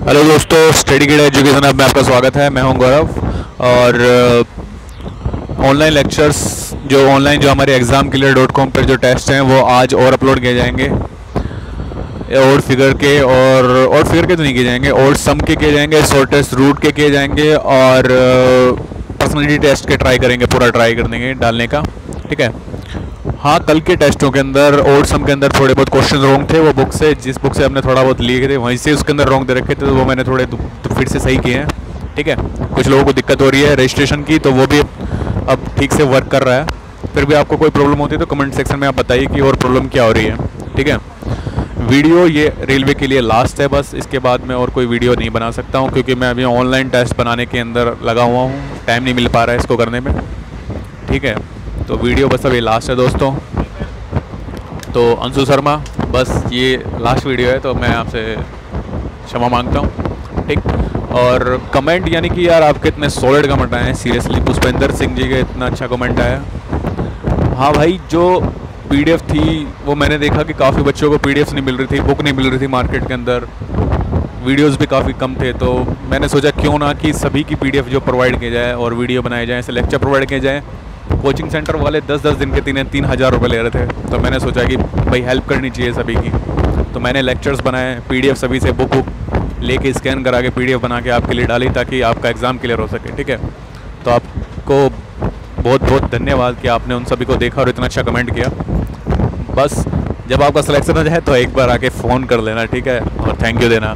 Hello दोस्तों, study कीड़ा education hub में आपका स्वागत है। मैं हूं गौरव और ऑनलाइन लेक्चर्स जो हमारे examkiller.com पर जो टेस्ट हैं वो आज और अपलोड किए जाएंगे। और फिगर के तो नहीं किए जाएंगे, और सम के किए जाएंगे, शॉर्टेस्ट रूट के किए जाएंगे और पर्सनैलिटी टेस्ट के ट्राई करेंगे, पूरा ट्राई कर देंगे डालने का। ठीक है। हाँ, कल के टेस्टों के अंदर और सम के अंदर थोड़े बहुत क्वेश्चन रॉन्ग थे। वो जिस बुक से हमने थोड़ा बहुत लिए थे वहीं से उसके अंदर रॉन्ग दे रखे थे, तो वो मैंने थोड़े तो फिर से सही किए हैं। ठीक है। कुछ लोगों को दिक्कत हो रही है रजिस्ट्रेशन की, तो वो भी अब ठीक से वर्क कर रहा है। फिर भी आपको कोई प्रॉब्लम होती है तो कमेंट सेक्शन में आप बताइए कि और प्रॉब्लम क्या हो रही है। ठीक है। वीडियो ये रेलवे के लिए लास्ट है, बस इसके बाद मैं और कोई वीडियो नहीं बना सकता हूँ, क्योंकि मैं अभी ऑनलाइन टेस्ट बनाने के अंदर लगा हुआ हूँ। टाइम नहीं मिल पा रहा है इसको करने में। ठीक है। तो वीडियो बस अभी लास्ट है दोस्तों। तो अंशु शर्मा, बस ये लास्ट वीडियो है, तो मैं आपसे क्षमा मांगता हूँ। ठीक। और कमेंट, यानी कि यार आपके इतने सॉलिड कमेंट आए हैं, सीरियसली। पुष्पेंद्र सिंह जी का इतना अच्छा कमेंट आया। हाँ भाई, जो पीडीएफ थी वो मैंने देखा कि काफ़ी बच्चों को पीडीएफ नहीं मिल रही थी, बुक नहीं मिल रही थी मार्केट के अंदर, वीडियोस भी काफ़ी कम थे। तो मैंने सोचा क्यों ना कि सभी की पीडीएफ जो प्रोवाइड किया जाए और वीडियो बनाए जाए, ऐसे लेक्चर प्रोवाइड किए जाए। कोचिंग सेंटर वाले 10-10 दिन के 3,000 रुपये ले रहे थे, तो मैंने सोचा कि भाई हेल्प करनी चाहिए सभी की। तो मैंने लेक्चर्स बनाए, पीडीएफ सभी से बुक लेके स्कैन करा के पीडीएफ बना के आपके लिए डाली, ताकि आपका एग्ज़ाम क्लियर हो सके। ठीक है। तो आपको बहुत बहुत धन्यवाद कि आपने उन सभी को देखा और इतना अच्छा कमेंट किया। बस जब आपका सिलेक्शन हो जाए तो एक बार आके फ़ोन कर लेना। ठीक है। और थैंक यू देना।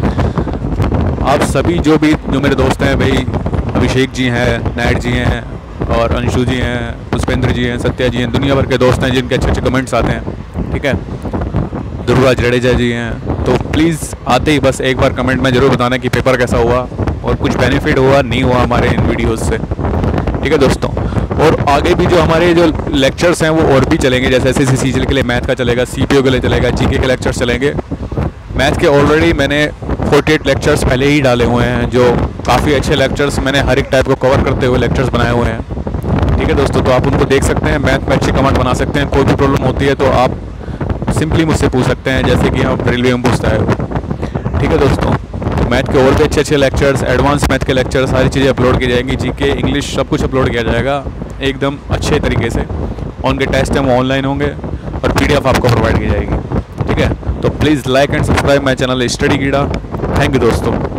आप सभी जो मेरे दोस्त हैं भाई, अभिषेक जी हैं, नायड जी हैं, और अंशु जी हैं, पुष्पेंद्र जी हैं, सत्या जी हैं, दुनिया भर के दोस्त हैं जिनके अच्छे अच्छे कमेंट्स आते हैं। ठीक है। दुर्गा जडेजा जी हैं। तो प्लीज़ आते ही बस एक बार कमेंट में ज़रूर बताना कि पेपर कैसा हुआ और कुछ बेनिफिट हुआ नहीं हुआ हमारे इन वीडियोज़ से। ठीक है दोस्तों। और आगे भी जो हमारे जो लेक्चर्स हैं वो और भी चलेंगे, जैसे SSC सीजीएल के लिए मैथ का चलेगा, CPO के लिए चलेगा, GK के लेक्चर्स चलेंगे। मैथ के ऑलरेडी मैंने 48 लेक्चर्स पहले ही डाले हुए हैं, जो काफ़ी अच्छे लेक्चर्स, मैंने हर एक टाइप को कवर करते हुए लेक्चर्स बनाए हुए हैं। ठीक है दोस्तों। तो आप उनको देख सकते हैं, मैथ में अच्छी कमेंट बना सकते हैं। कोई भी प्रॉब्लम होती है तो आप सिंपली मुझसे पूछ सकते हैं, जैसे कि आप रेलवे में पूछता है। ठीक है दोस्तों। तो मैथ के और भी अच्छे अच्छे लेक्चर्स, एडवांस मैथ के लेक्चर्स, सारी चीज़ें अपलोड की जाएंगी। GK, इंग्लिश, सब कुछ अपलोड किया जाएगा एकदम अच्छे तरीके से। उनके टेस्ट हैं वो ऑनलाइन होंगे और PDF आपको प्रोवाइड की जाएगी। ठीक है। तो please like and subscribe my channel study Keeda. Thank you दोस्तों।